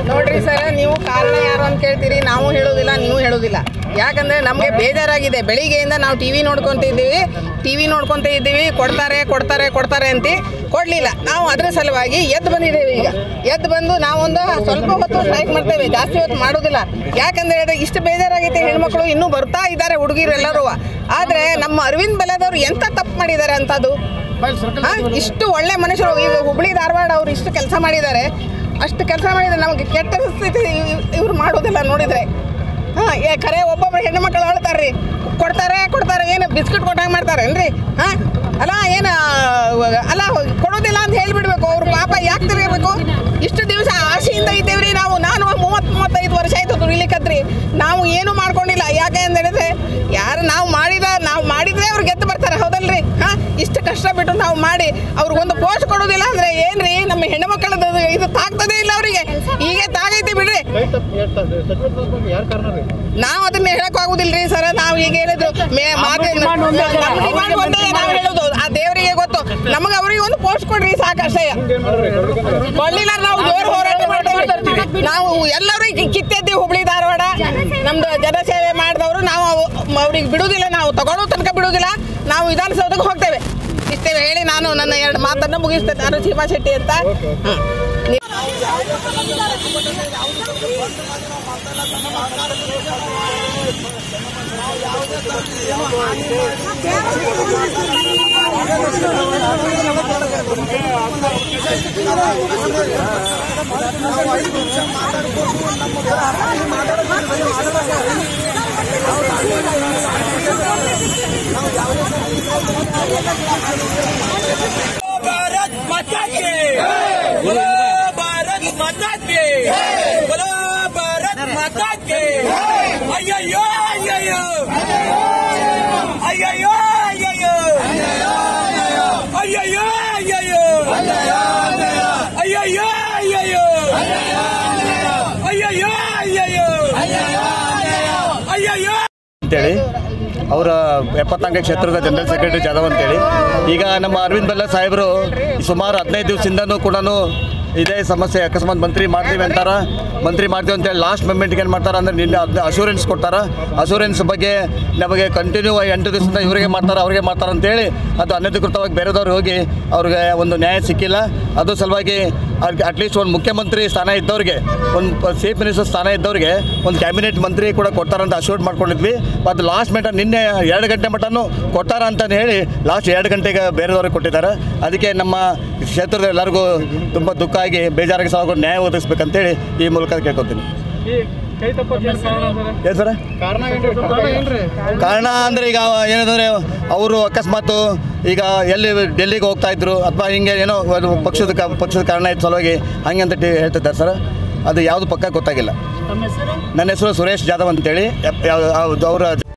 ನೋಡ್ರಿ ಸರ್, ನೀವು ಕಾರಣ ಯಾರು ಅಂತ ಕೇಳ್ತೀರಿ. ನಾವು ಹೇಳೋದಿಲ್ಲ, ನೀವು ಹೇಳೋದಿಲ್ಲ. ಯಾಕಂದರೆ ನಮಗೆ ಬೇಜಾರಾಗಿದೆ. ಬೆಳಿಗ್ಗೆಯಿಂದ ನಾವು ಟಿ ವಿ ನೋಡ್ಕೊತ ಇದ್ದೀವಿ. ಕೊಡ್ತಾರೆ ಅಂತ ಕೊಡಲಿಲ್ಲ. ನಾವು ಅದರ ಸಲುವಾಗಿ ಎದ್ದು ಬಂದಿದ್ದೇವೆ. ಈಗ ಎದ್ದು ಬಂದು ನಾವೊಂದು ಸ್ವಲ್ಪ ಹೊತ್ತು ಸ್ಟ್ರೈಕ್ ಮಾಡ್ತೇವೆ, ಜಾಸ್ತಿ ಹೊತ್ತು ಮಾಡೋದಿಲ್ಲ. ಯಾಕಂದರೆ ಇಷ್ಟು ಬೇಜಾರಾಗೈತೆ. ಹೆಣ್ಮಕ್ಳು ಇನ್ನೂ ಬರ್ತಾ ಇದ್ದಾರೆ, ಹುಡುಗಿರು ಎಲ್ಲರೂ. ಆದರೆ ನಮ್ಮ ಅರವಿಂದ್ ಬೆಲ್ಲದವರು ಎಂಥ ತಪ್ಪು ಮಾಡಿದ್ದಾರೆ ಅಂತದ್ದು. ಇಷ್ಟು ಒಳ್ಳೆ ಮನುಷ್ಯರು, ಈಗ ಹುಬ್ಳಿ ಧಾರವಾಡ ಅವರು ಇಷ್ಟು ಕೆಲಸ ಮಾಡಿದ್ದಾರೆ. ಅಷ್ಟು ಕೆಲಸ ಮಾಡಿದರೆ ನಮಗೆ ಕೆಟ್ಟ ಸ್ಥಿತಿ ಇವ್ರು ಮಾಡೋದಿಲ್ಲ ನೋಡಿದರೆ. ಖರೆ ಒಬ್ಬೊಬ್ಬರು ಹೆಣ್ಣು ಮಕ್ಕಳು ಹೇಳ್ತಾರೆ ರೀ, ಕೊಡ್ತಾರೆ ಏನು ಬಿಸ್ಕಿಟ್ ಕೊಟ್ಟಂಗೆ ಮಾಡ್ತಾರೇನ್ರಿ? ಅಲ್ಲ ಕೊಡೋದಿಲ್ಲ ಅಂತ ಹೇಳಿಬಿಡ್ಬೇಕು. ಅವ್ರು ಪಾಪ ಯಾಕೆ ತಿರುಗಬೇಕು? ಇಷ್ಟು ದಿವಸ ಆಸೆಯಿಂದ ಇದ್ದೇವೆ ರೀ ನಾವು. ನಾನು 30-35 ವರ್ಷ ಆಯಿತು ದುಡಿಲಿಕ್ಕದ್ರಿ. ನಾವು ಏನು ಮಾಡ್ಕೊಂಡಿಲ್ಲ. ಯಾಕೆ ಅಂತ ಹೇಳಿದ್ರೆ ನಾವು ಮಾಡಿದ್ರೆ ಅವ್ರು ಗೆದ್ದು ಬರ್ತಾರೆ, ಹೌದಲ್ರಿ? ಇಷ್ಟು ಕಷ್ಟ ಬಿಟ್ಟು ನಾವು ಮಾಡಿ ಅವ್ರಿಗೊಂದು ಪೋಸ್ಟ್ ಕೊಡೋದಿಲ್ಲ ಅಂದರೆ ಏನ್ರಿ? ನಮ್ಮ ಹೆಣ್ಣು ಮಕ್ಕಳದ್ದು ಇದು ತಾಗ್ತದೆ ಇಲ್ಲ ಅವರಿಗೆ. ಹೀಗೆ ತಾಗೈತಿ ಬಿಡ್ರಿ. ನಾವು ಅದನ್ನ ಹೇಳಕ್ಕಾಗುದಿಲ್ಲ ರೀ ಸರ್. ನಾವು ಈಗ ಹೇಳಿದ್ರು ನಾವು ಹೇಳೋದು ಆ ದೇವರಿಗೆ ಗೊತ್ತು. ನಮಗೆ ಅವ್ರಿಗೆ ಒಂದು ಪೋಸ್ಟ್ ಕೊಡ್ರಿ ಸಾಕಷ್ಟೇ. ಕೊಡ್ಲಿಲ್ಲ ನಾವು ಜೋರು ಹೋರಾಟ ಮಾಡ್ತೇವೆ. ನಾವು ಎಲ್ಲರೂ ಕಿತ್ತೆದ್ದೀವಿ ಹುಬ್ಳಿ ಧಾರವಾಡ. ನಮ್ದು ಜನಸೇವೆ ಮಾಡಿದವರು ನಾವು ಅವ್ರಿಗೆ ಬಿಡುವುದಿಲ್ಲ. ನಾವು ತಗೊಳ್ಳೋ ತನಕ ಬಿಡುವುದಿಲ್ಲ. ನಾವು ವಿಧಾನಸೌಧಕ್ಕೆ ಹೋಗ್ತೇವೆ. ಇಷ್ಟೇ ಹೇಳಿ ನಾನು ನನ್ನ 2 ಮಾತನ್ನು ಮುಗಿಸ್ತೇನೆ. ನಾನು ಸೀಮಾ ಶೆಟ್ಟಿ ಅಂತ. भारत माता की बोलो, भारत माता की बोलो, भारत माता की। अय्यो अय्यो अय्यो अय्यो अय्यो अय्यो अय्यो अय्यो ಅಂತೇಳಿ ಅವರ 74ನೇ ಕ್ಷೇತ್ರದ ಜನರಲ್ ಸೆಕ್ರೆಟರಿ ಜಾಧವ್ ಅಂತೇಳಿ. ಈಗ ನಮ್ಮ ಅರವಿಂದ್ ಬೆಲ್ಲ ಸಾಹೇಬರು ಸುಮಾರು 15 ದಿವಸದಿಂದನೂ ಕೂಡ ಇದೇ ಸಮಸ್ಯೆ, ಅಕಸ್ಮಾತ್ ಮಂತ್ರಿ ಮಾಡ್ತೀವಿ ಅಂತೇಳಿ ಲಾಸ್ಟ್ ಮೂಮೆಂಟ್ಗೆ ಏನು ಮಾಡ್ತಾರೆ ಅಂದರೆ ನಿನ್ನೆ ಅಶೂರೆನ್ಸ್ ಕೊಡ್ತಾರೆ. ಅಶೂರೆನ್ಸ್ ಬಗ್ಗೆ ನಮಗೆ ಕಂಟಿನ್ಯೂ 8 ದಿವಸದಿಂದ ಇವರಿಗೆ ಮಾಡ್ತಾರೆ ಅಂತೇಳಿ ಅದು ಅನಧಿಕೃತವಾಗಿ ಬೇರೆದವ್ರು ಹೋಗಿ ಅವ್ರಿಗೆ ಒಂದು ನ್ಯಾಯ ಸಿಕ್ಕಿಲ್ಲ. ಅದು ಸಲುವಾಗಿ ಅಟ್ಲೀಸ್ಟ್ ಒಂದು ಮುಖ್ಯಮಂತ್ರಿ ಸ್ಥಾನ ಇದ್ದವ್ರಿಗೆ, ಒಂದು ಚೀಫ್ ಮಿನಿಸ್ಟರ್ ಸ್ಥಾನ ಇದ್ದವ್ರಿಗೆ ಒಂದು ಕ್ಯಾಬಿನೆಟ್ ಮಂತ್ರಿ ಕೂಡ ಕೊಡ್ತಾರಂತ ಅಶ್ಯೂರ್ ಮಾಡ್ಕೊಂಡಿದ್ವಿ. ಅದು ಲಾಸ್ಟ್ ಮಿನಿಟ್ ನಿನ್ನೆ 2 ಗಂಟೆ ಮಟ್ಟನೂ ಕೊಡ್ತಾರ ಅಂತಲೇ ಹೇಳಿ ಲಾಸ್ಟ್ 2 ಗಂಟೆಗೆ ಬೇರೆದವ್ರಿಗೆ ಕೊಟ್ಟಿದ್ದಾರೆ. ಅದಕ್ಕೆ ನಮ್ಮ ಕ್ಷೇತ್ರದ ಎಲ್ಲರಿಗೂ ತುಂಬ ದುಃಖ ಆಗಿ ಬೇಜಾರಾಗಿ ಸಾಗೋ ನ್ಯಾಯ ಒದಗಿಸ್ಬೇಕಂತೇಳಿ ಈ ಮೂಲಕ ಕೇಳ್ಕೊತೀನಿ. ಏನು ಸರ ಕಾರಣ ಅಂದರೆ ಈಗ ಏನಂದರೆ ಅವರು ಅಕಸ್ಮಾತ್ ಈಗ ಎಲ್ಲಿ ಡೆಲ್ಲಿಗೆ ಹೋಗ್ತಾ ಇದ್ರು ಅಥವಾ ಹಿಂಗೆ ಏನೋ ಪಕ್ಷದ ಕಾರಣ ಇತ್ತು ಸಲುವಾಗಿ ಹಂಗೆ ಅಂತ ಹೇಳ್ತಿದ್ದಾರೆ ಸರ್. ಅದು ಯಾವುದು ಪಕ್ಕ ಗೊತ್ತಾಗಿಲ್ಲ. ನನ್ನ ಹೆಸರು ಸುರೇಶ್ ಜಾಧವ್ ಅಂತೇಳಿ. ಅವರ